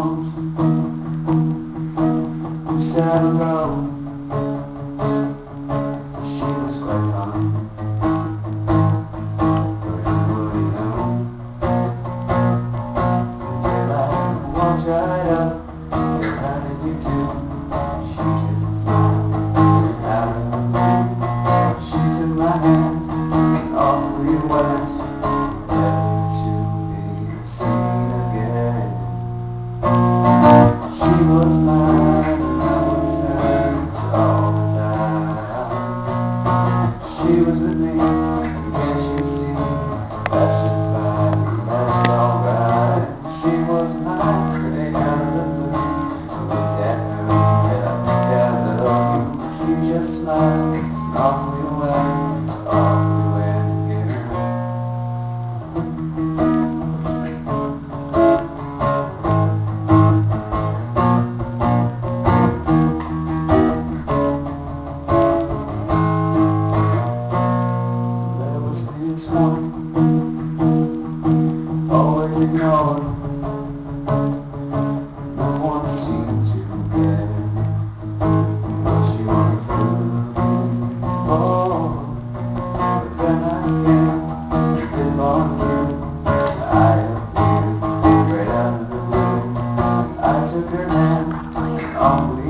alone. We sat alone. She was quite fine. But who would you know? Until I walked right up. Said, how did you do? She just smiled. Out of the blue, she took my hand, and off we went. She was mine, and I was hers all the time. She was with me, and can't you see, that's just fine, that's alright. She was mine, straight out of the blue. I looked at her and said, I think I love you. She just smiled, and off we went again. Always ignored. No one seemed to care what she was looking for. But then again, as if on you, I appeared right out of the blue. I took her hand, off we